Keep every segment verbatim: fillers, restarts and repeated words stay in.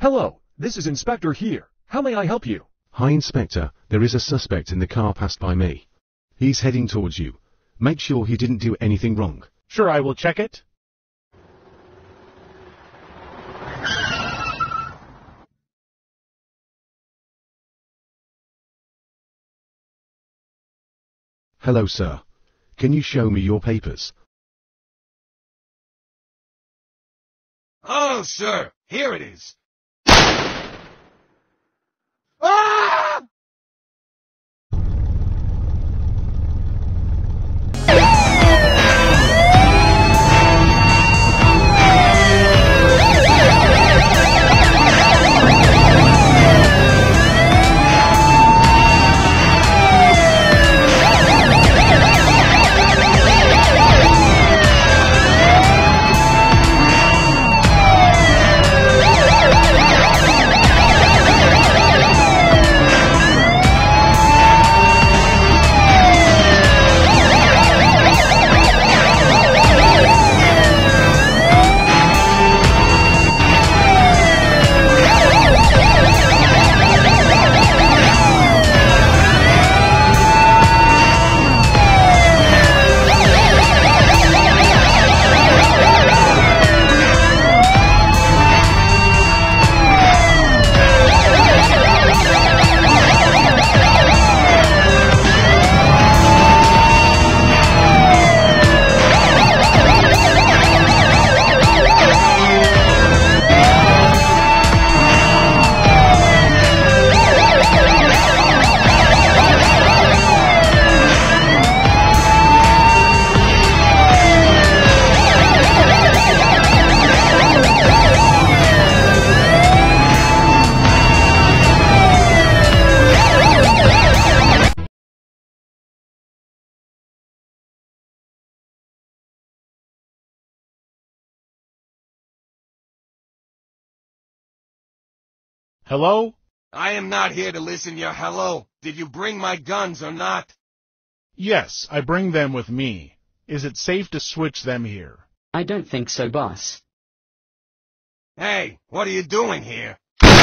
Hello, this is Inspector here. How may I help you? Hi Inspector, there is a suspect in the car passed by me. He's heading towards you. Make sure he didn't do anything wrong. Sure, I will check it. Hello sir. Can you show me your papers? Oh, sure. Here it is. Ah! Hello? I am not here to listen to your hello. Did you bring my guns or not? Yes, I bring them with me. Is it safe to switch them here? I don't think so, boss. Hey, what are you doing here?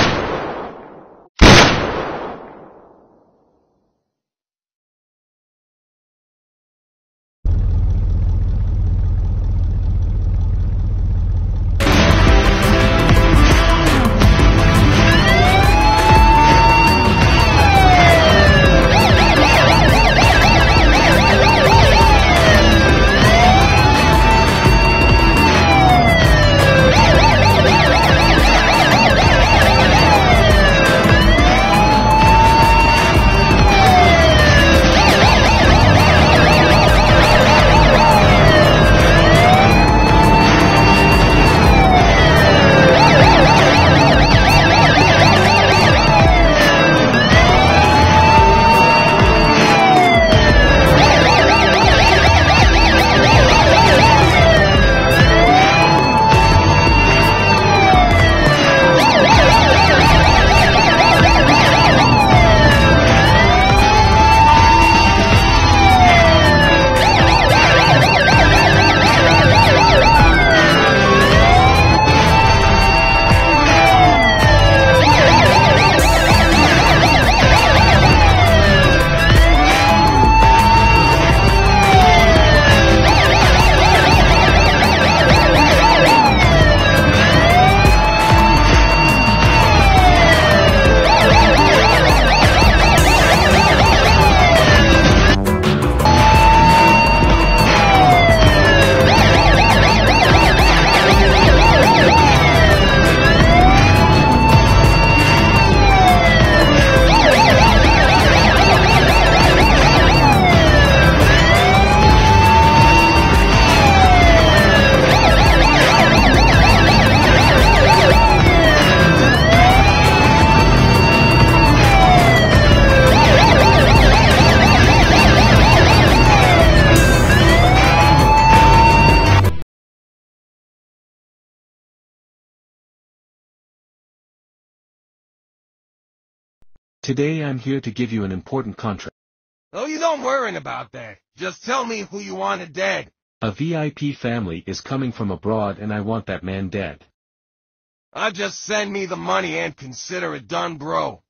Today I'm here to give you an important contract. Oh, you don't worry about that. Just tell me who you wanted dead. A V I P family is coming from abroad and I want that man dead. I just send me the money and consider it done, bro.